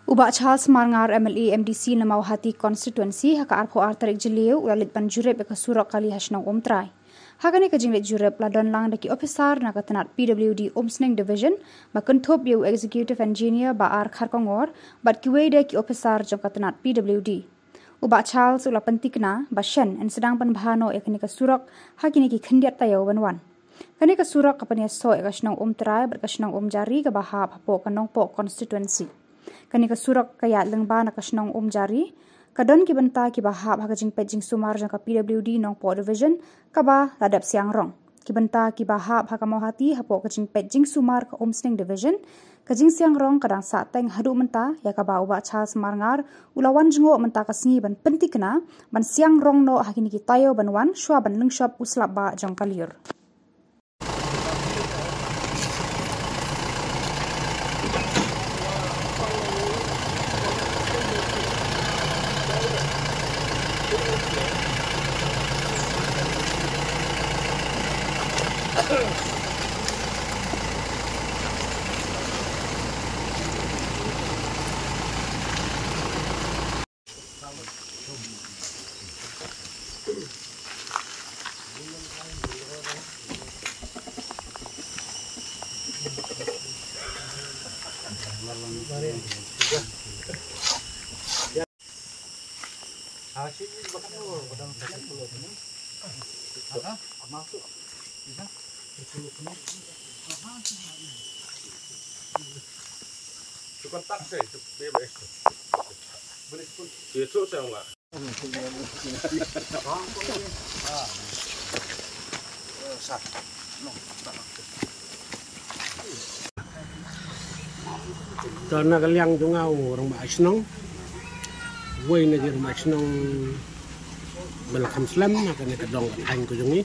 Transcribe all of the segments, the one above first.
Ubak Charles Marngar MLA MDC na Mauhati constituency haka arpo artarik jeliu ulalit pan jurep ka surak kali hasnong umtrai. Hakane ka jinglet jurep ladon lang daki officer na katanat PWD Umsning Division makuntop yu executive engineer ba ar kharkongor bat kiwe de ki officer jong katanat PWD. Ubak Charles ula pentikna basyan en sedang pan bahano ekani ka surak hakini ki khendiat tayo wanwan. Kani ka surak kapanya so ekasnong umtrai berkasnong umjari ka bahap hapo kanong po constituency. Kani ka surak kaya lengba na kasnong jari kadon ki banta ki bahap hakajing pejing sumar jang ka PWD nong po division ka ba ladap siang rong ki banta ki bahap hakamauhati hapo kajing pejing sumar ka Umsning division kajing siang rong kadang sa teng hadu menta ya ka ba Ubak Charles Marngar ulawan jengo menta kasngi ban pentikna ban siang rong no hakini ki tayo banwan shwa ban lengshop uslap ba jang kalir. Kontak saya, bebas. Boleh pun. Besok saya enggak. Karena kaliang jungau orang Maisnong, woi negeri Maisnong belakang Islam, makanya kedong aing kujungi.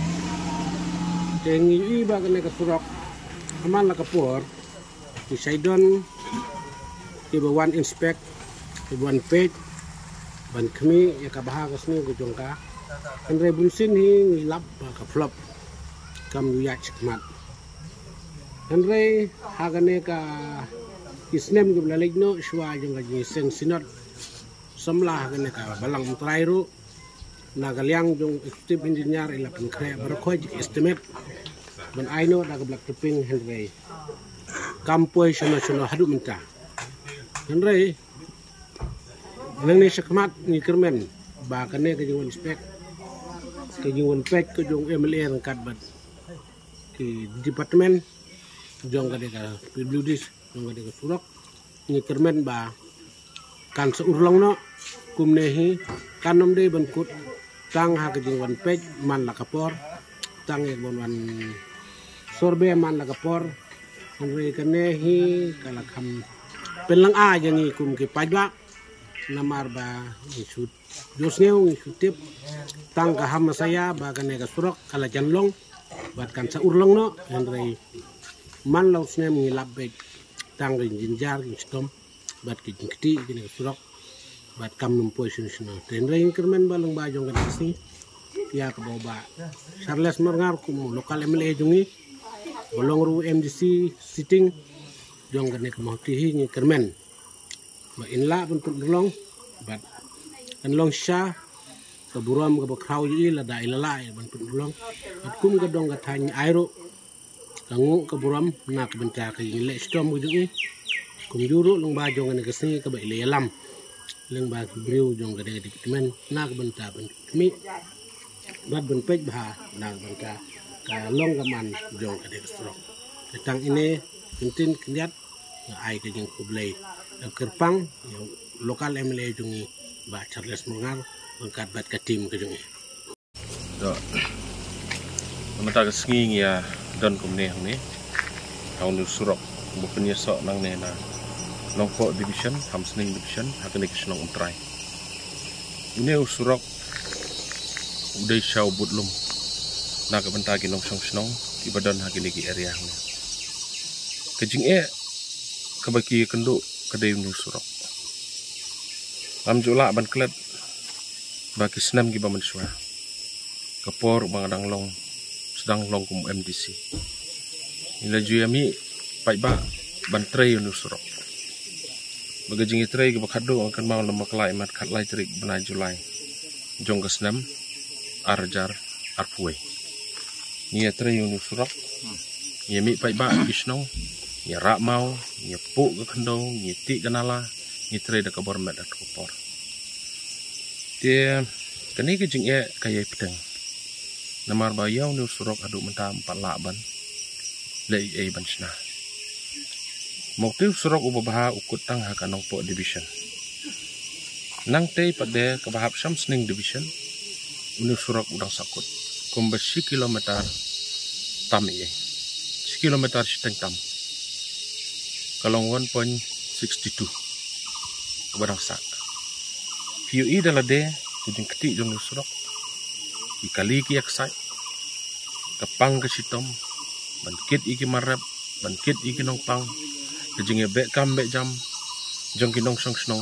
Tengi iba kena kesurok, aman lah kapur, di Saidon, di bawan inspek, di bawan page, ban kami ya kabah kasni kujungka, kan rebunsin hi ngilap kapflop, kam yuyak cikmat. Andre hagane ka isnem ke belaligno shwa jong gaji sen sinot samlah hagane ka balang trairu na kaliang jong executive engineer ila pengkre berkhoj estimate ban aino da gablak teping Andre kampoi sono hadu minta Andre nang ni sakmat ni kermen ba kane ka jong inspek ka jong pek ka jong MLA rangkat bat di departemen jong ka deka PWD jong ka deka surak ni kermen ba kan seurlong no kumnehi kanom de bankut tang ha ka jong wan pej man la kapor tang e bon wan sorbe man la kapor andre kanehi kala kham pelang a jangi kum ki pajwa namar ba isut josneu isutip tang ka ham saya ba kane ka surak kala janlong bat kan seurlong no andre man law snem ngi labbe tang jinjar stom bat ki jingti kini surok bat kam num position ten ring kermen balong ba jong kan si ya ka boba Charles Marngar kum lokal MLA jungi bolong ru MDC sitting jong kan ke mahti ni kermen ba inla bentuk dolong bat kan long sha ka buram ka bakraw yi la da ilala bentuk dolong bat kum ka dong ka tany airo kangu ke buram nak benca ke le stom ujungi kum juru long ba jong ne kesni ke ba ile lam leng ba briu jong ke de men nak benca ben mi bat ben pej ba nak benca ka long ka man jong ke de strok tang ini penting kiat ai ke jeng kublai kerpang lokal MLA jungi ba Charles Marngar mengkat bat ke tim ke jungi do mata kesngi ya dan kumne ni tahun surok bukannya sok nang nena nongko division Umsning division hakane kisnong umtrai ini surok udah syau budlum na ka bentagi nong snong ibadan hakine ki area ni kejing kabaki kenduk kedai nu surok am jula ban klet baki senam ki baman suah kapor bangadang long sedang long kum MDC ila juyami pai ba ban tray nu surok bagajing itray ke bakado akan mau lemak lai mat kat lai terik benai Julai jong kesnam arjar arpuai ni itray unu surak ni mi pai ba kisnong ni rak mau ni pu ke kendo ni ti kanala ni itray da kabor mat da kopor dia kani ke jing kaya pedang namar bayau unu surak adu mentam 4 laban lai bansna motif surak ubaha ukut tang hakanong po division nang tei pada kabahap Shamsning division unu surak udang sakut kumba 10 kilometer tam 10 kilometer siteng tam kalong 1.62 ubadang sak PUI dalade kujing keti jong surak ikali ki yaksai kapang ke sitom bangkit iki marap bangkit iki nongpang kejing bek kam bek jam jong kinong song snong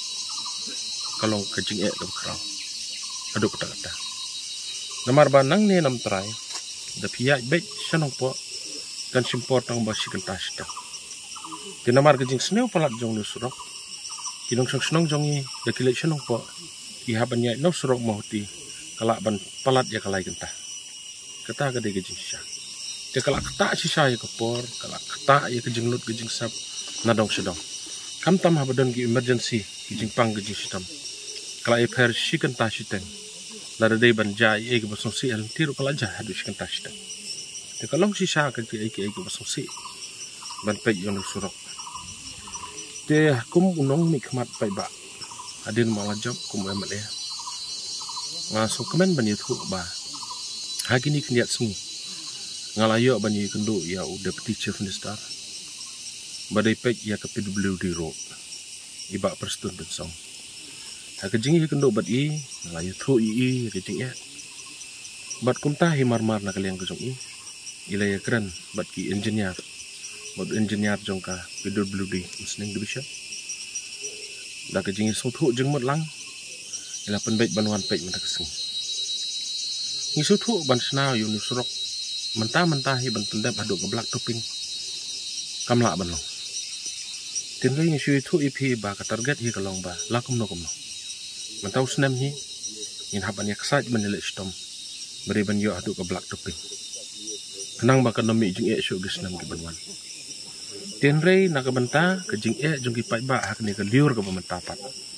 kalong kejing ke kraw aduk kata namar banang ni nam trai da pihak bek sanong po kan simpor tang basi kentas ta di namar kejing sneu palat jong nu surok kinong song snong jongi da kilek sanong po ki haban ya no surok mohti kalak ban palat ya kalai kentah kata ka de kejing sha dia kalak kata sisa ya kepor kalak kata ya kejing lut kejing sap nadong sedong kam tam habadon ki emergency kejing pang kejing sistem kalak iper shikan ta siteng lada dei ban jai e ke basong si al tiru kalak jah hadu shikan ta siteng dia kalong sisa ka ki ke basong si ban pe yon surok dia kum unong nikmat pai ba adin malajab kum emale ngaso kemen ban yutu ba hagini kniat sengi ngalayo banyi kendo ya udah peti chief minister badai pek ya ke PWD road ibak perstun bensong ha kejing kendo bad i ngalayo thu i riting ya bad kumta himar-mar na kaliang kejong i ilaya keren bad ki engineer bad engineer jongka PWD Shamsning division da kejing so thu jeng mot lang ila penbaik banuan pek mata keseng ni so thu ban snau yu ni surok mentah-mentah hi ban pendap aduk ke black topping kamla ban long tin ri ni shui thu ip ba ka target hi kalong ba lakum no mentau snam hi in haban yak saj ban le stom beri ban yo aduk ke black topping kenang ba ekonomi jing shu gisnam ki banwan tin ri nak benta ke jing jung ki pai ba hak ni ke liur ke pementapat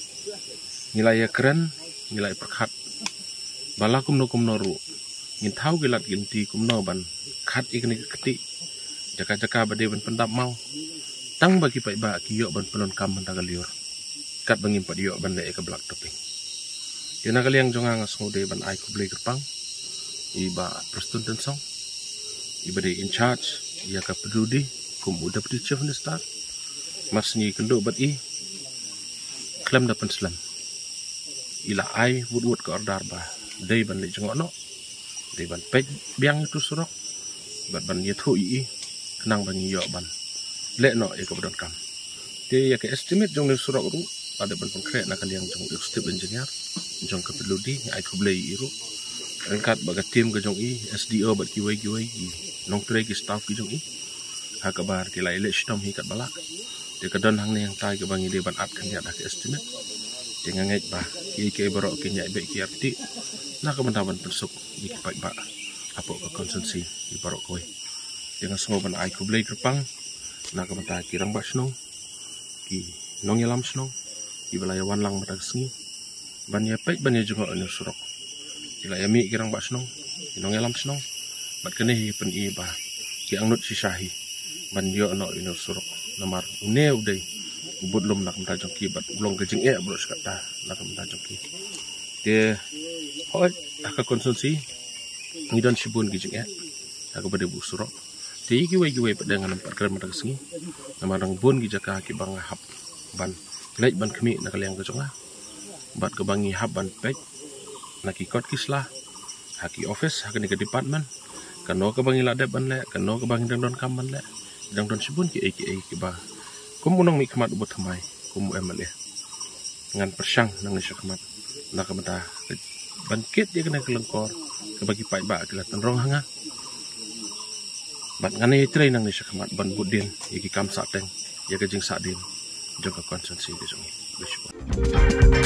nilai keren nilai perkhat balakum no ru ngin thau gilat ginti kumno ban khat ikni keti jaka-jaka bade ban pendap mau tang bagi pai ba ki yo ban pelon kam mentaga liur kat bangim pad yo ban le ke black topping dina kaliang jonga ngasngode ban ai kublei kerpang iba prestun tensong iba de in charge ya ka pedudi kum udah pedi chief minister masni kendo bat i klam da penslam ila ai wud ke ordar ba dei ban le jongono dei ban pek biang itu surok ban ye thu i kenang ban yo ban le no e ka bodon kam te ya ke estimate jong ni surok ru pada ban konkret na kaliang jong step engineer jong ka peludi ai kublei iru angkat baga tim ke jong i SDO bat ki wei nong tre ki staff ki jong i ha ka bar ki lai le stom hi kat balak te ka don hang ne yang tai ke bangi de ban at kan ya da ke estimate dengan ngait ba ki barok ki nyai be ki arti na ka bantaban persuk di pai ba apo ka konsumsi di barok koi dengan sengoban ai kublei kerpang na ka banta kirang ba snong ki nong yalam snong di balaya wan lang mata sengi ban ya pai ban ya jungo anu surok ila ya mi kirang ba snong nong yalam snong bat kene hi pen i ba ki angnut sisahi ban yo no inu surok namar une udai ubud lum nak menta jongki bat ulong kejing bro sekata nak menta jongki de hoi aka konsumsi ngidon sibun kejing aka bade bu surok te iki wei padangan empat keren mata kesengi namarang bun ki jaka ki bang hap ban lek ban kemi nak liang kejonga bat ke bangi hap ban pek naki kot kislah haki office hakani ke department kano ke bangi lade ban le kano ke bangi dang don kam ban le dang don sibun ki ba kum unong mi khamat ubut thamai kum emale ngan persang nang ni sakmat nak mata bangkit dia kena kelengkor ke bagi pai ba ke latan rong hanga bat ngane tre nang ni sakmat ban budin iki kam sa teng ya ke jing sa din jangka konsensi di sini.